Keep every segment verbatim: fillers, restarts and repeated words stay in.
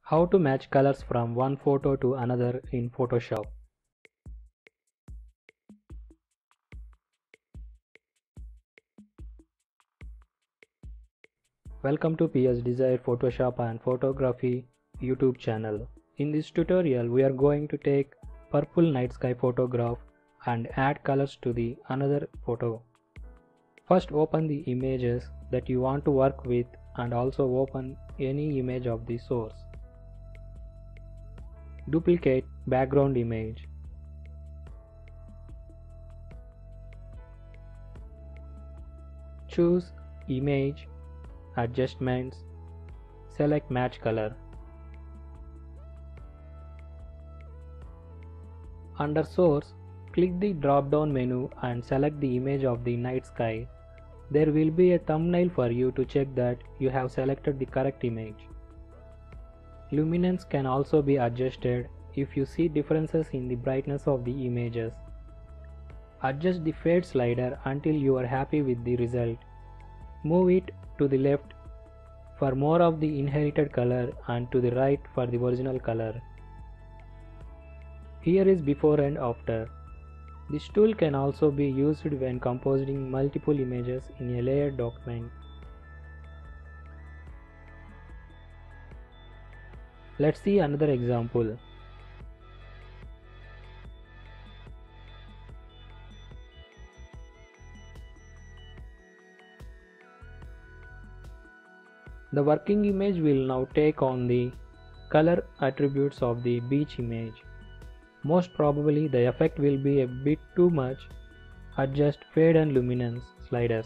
How to match colors from one photo to another in Photoshop. Welcome to P S Desire Photoshop and Photography YouTube channel. In this tutorial we are going to take purple night sky photograph and add colors to the another photo. First open the images that you want to work with and also open any image of the source. Duplicate background image. Choose Image, Adjustments, select Match Color. Under Source, click the drop-down menu and select the image of the night sky. There will be a thumbnail for you to check that you have selected the correct image. Luminance can also be adjusted if you see differences in the brightness of the images. Adjust the fade slider until you are happy with the result. Move it to the left for more of the inherited color and to the right for the original color. Here is before and after. This tool can also be used when composing multiple images in a layered document. Let's see another example. The working image will now take on the color attributes of the beach image. Most probably the effect will be a bit too much. Adjust fade and luminance sliders.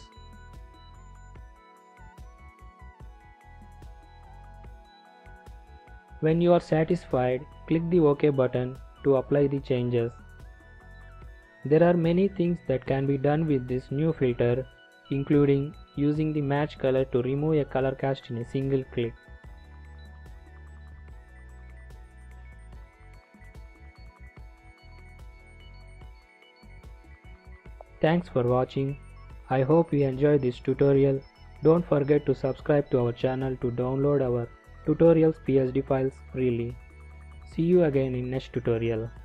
When you are satisfied, click the OK button to apply the changes. There are many things that can be done with this new filter, including using the match color to remove a color cast in a single click. Thanks for watching. I hope you enjoyed this tutorial. Don't forget to subscribe to our channel to download our tutorials P S D files freely. See you again in next tutorial.